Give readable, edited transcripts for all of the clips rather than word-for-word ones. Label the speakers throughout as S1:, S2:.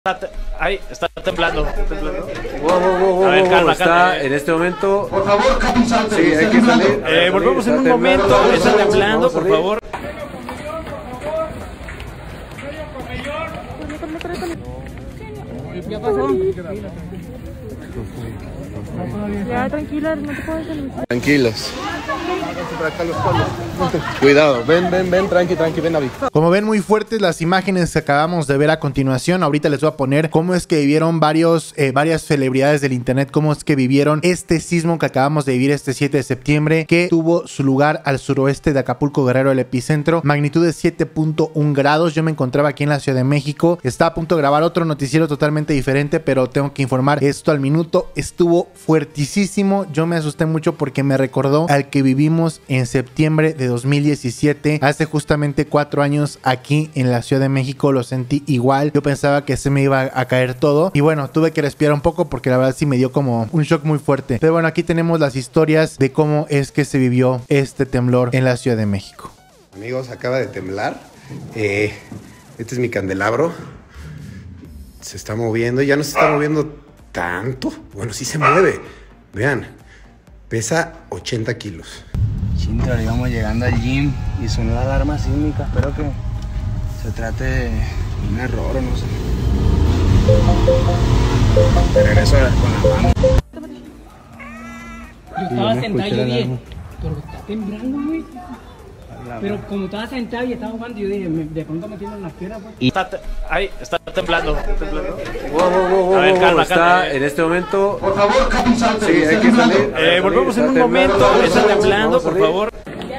S1: Está temblando.
S2: Wow,
S1: A ver, calma.
S2: Está en este momento.
S3: Por favor, capitán.
S2: Sí, hay que salir.
S1: Volvemos en un momento. Está temblando, por favor.
S4: ¿Ya pasó? Ya, tranquila, no te puedes salir.
S2: Tranquilos. Cuidado, ven, tranqui, ven, Avi.
S5: Como ven, muy fuertes las imágenes que acabamos de ver a continuación. Ahorita les voy a poner cómo es que vivieron varias celebridades del internet, cómo es que vivieron este sismo que acabamos de vivir este 7 de septiembre, que tuvo su lugar al suroeste de Acapulco, Guerrero, el epicentro, magnitud de 7.1 grados. Yo me encontraba aquí en la Ciudad de México, estaba a punto de grabar otro noticiero totalmente diferente, pero tengo que informar esto al minuto. Estuvo fuertísimo, yo me asusté mucho porque me recordó al que vivimos en septiembre de 2017, hace justamente 4 años aquí en la Ciudad de México. Lo sentí igual, yo pensaba que se me iba a caer todo y bueno, tuve que respirar un poco porque la verdad sí me dio como un shock muy fuerte. Pero bueno, aquí tenemos las historias de cómo es que se vivió este temblor en la Ciudad de México.
S2: Amigos, acaba de temblar. Este es mi candelabro. Se está moviendo, ya no se está moviendo tanto. Bueno, sí se mueve. Vean, pesa 80 kilos.
S6: Chintra, íbamos llegando al gym y sonó la alarma sísmica. Espero que se trate de un error o no sé. Me regreso con la mano.
S4: Yo estaba sentado y yo dije, pero está temblando, güey. Pero como estaba sentado y estaba jugando, yo dije, de pronto me tienen las piernas, pues.
S1: Está temblando.
S2: Wow,
S1: A ver, calma.
S2: Está en este momento.
S3: Por favor, capitán.
S2: Sí, hay que salir.
S1: Volvemos en un momento. Está temblando, por favor.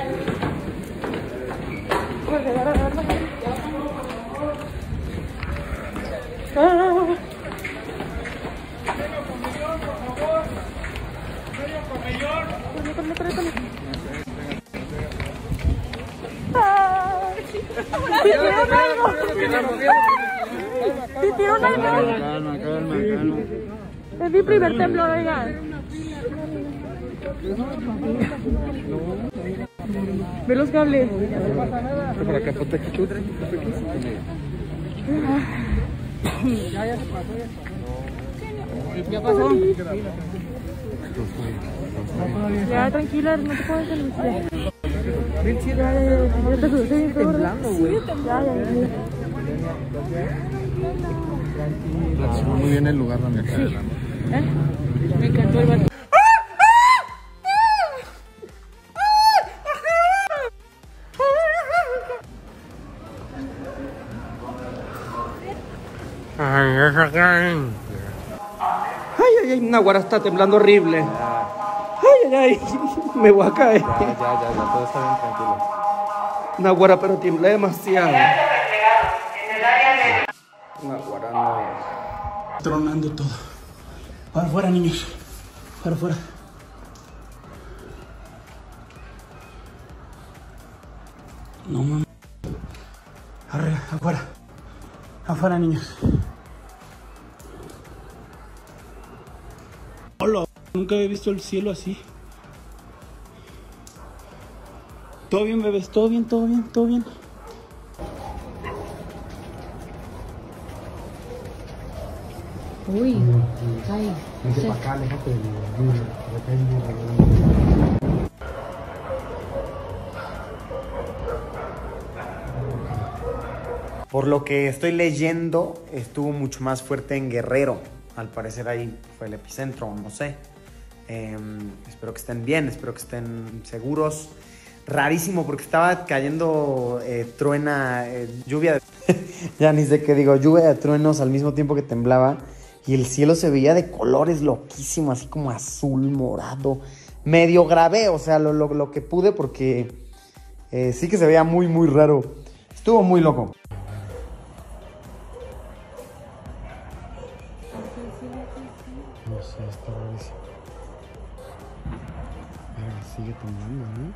S4: Calma. Es mi primer temblor, oigan. Ve los cables.
S2: Por acá, ponte aquí, chutre.
S4: ¿Ya pasó? Ya, tranquila, no te puedes salir. Ya te subiste bien temblando, güey. Ya.
S2: Muy bien el lugar donde acá.
S4: Sí. Me encantó el baño. Ay, Naguará está temblando horrible. Ay, me voy a caer.
S2: Ya, todo está bien, tranquilo.
S4: Naguará, pero tiembla demasiado. Naguará, no. Tronando todo. Para afuera, niños. Para afuera. No, mamá. Arriba, afuera. Afuera, niños. Hola. Nunca había visto el cielo así. ¿Todo bien, bebés? ¿Todo bien?
S7: Uy, ay.
S2: Vente para acá, aléjate del
S6: Por lo que estoy leyendo, estuvo mucho más fuerte en Guerrero. Al parecer ahí fue el epicentro, no sé. Espero que estén bien, espero que estén seguros. Rarísimo porque estaba cayendo lluvia de... ya ni sé qué digo, lluvia de truenos al mismo tiempo que temblaba. Y el cielo se veía de colores loquísimos, así como azul, morado. Medio grabé, o sea, lo que pude porque sí que se veía muy, muy raro. Estuvo muy loco.
S2: No sé, está rarísimo. Sigue temblando, ¿no?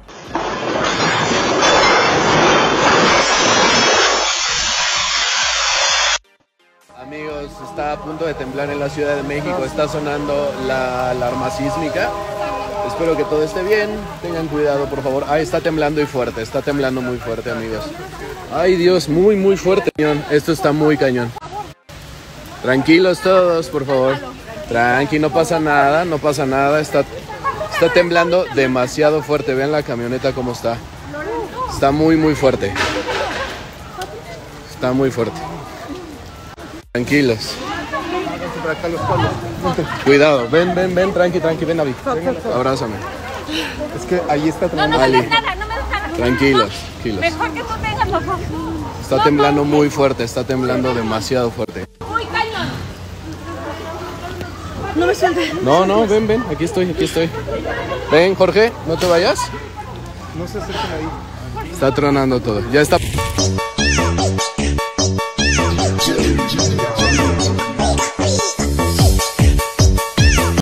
S2: Amigos, está a punto de temblar en la Ciudad de México. Está sonando la alarma sísmica. Espero que todo esté bien. Tengan cuidado, por favor. Ay, está temblando y fuerte. Está temblando muy fuerte, amigos. Ay, Dios, muy, muy fuerte. Esto está muy cañón.
S8: Tranquilos todos, por favor. Tranqui, no pasa nada, no pasa nada. Está temblando demasiado fuerte. Vean la camioneta cómo está. Está muy, muy fuerte. Está muy fuerte. Tranquilos. Cuidado, ven, tranqui, ven, Avi. Abrázame.
S5: Es que ahí está
S9: No me des nada, no me des nada.
S8: Tranquilos.
S9: Mejor que tú tengas los ojos.
S8: Está temblando muy fuerte, está temblando demasiado fuerte.
S9: Uy, calma. No me sueltes.
S8: No, ven, aquí estoy. Ven, Jorge, no te vayas.
S5: No se acerquen ahí.
S8: Está tronando todo. Ya está.